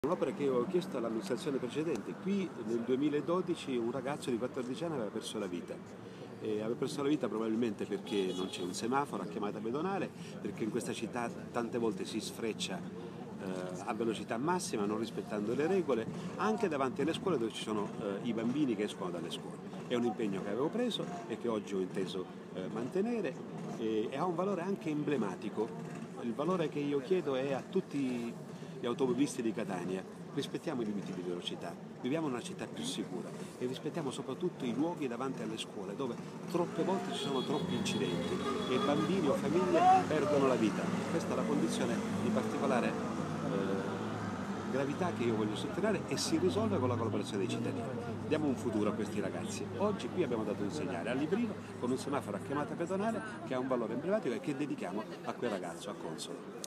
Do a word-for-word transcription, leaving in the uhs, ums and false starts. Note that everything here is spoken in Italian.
Un'opera che io ho chiesto all'amministrazione precedente. Qui nel duemiladodici un ragazzo di quattordici anni aveva perso la vita. E aveva perso la vita probabilmente perché non c'è un semaforo a chiamata pedonale, perché in questa città tante volte si sfreccia eh, a velocità massima non rispettando le regole, anche davanti alle scuole dove ci sono eh, i bambini che escono dalle scuole. È un impegno che avevo preso e che oggi ho inteso eh, mantenere e, e ha un valore anche emblematico. Il valore che io chiedo è a tutti gli automobilisti di Catania: rispettiamo i limiti di velocità, viviamo in una città più sicura e rispettiamo soprattutto i luoghi davanti alle scuole dove troppe volte ci sono troppi incidenti e bambini o famiglie perdono la vita. Questa è la condizione di particolare eh, gravità che io voglio sottolineare e si risolve con la collaborazione dei cittadini. Diamo un futuro a questi ragazzi. Oggi qui abbiamo dato un segnale a Librino con un semaforo a chiamata pedonale che ha un valore emblematico e che dedichiamo a quel ragazzo, a Consolo.